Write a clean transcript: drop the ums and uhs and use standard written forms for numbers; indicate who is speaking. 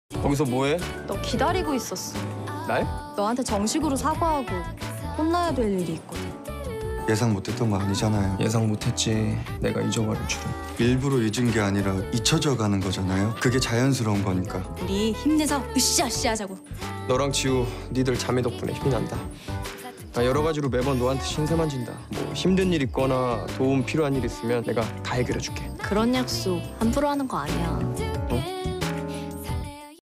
Speaker 1: 거기서 뭐해?
Speaker 2: 너 기다리고 있었어.
Speaker 1: 날?
Speaker 2: 너한테 정식으로 사과하고 혼나야 될 일이 있거든.
Speaker 3: 예상 못했던 거 아니잖아요.
Speaker 1: 예상 못했지. 내가 잊어버릴 줄은.
Speaker 3: 일부러 잊은 게 아니라 잊혀져 가는 거잖아요. 그게 자연스러운 거니까.
Speaker 2: 우리 힘내서 으쌰으쌰 하자고.
Speaker 1: 너랑 지우, 니들 자매 덕분에 힘이 난다. 나 여러 가지로 매번 너한테 신세만 진다. 뭐 힘든 일 있거나 도움 필요한 일 있으면 내가 다 해결해줄게.
Speaker 2: 그런 약속 함부로 하는 거 아니야.
Speaker 1: 어?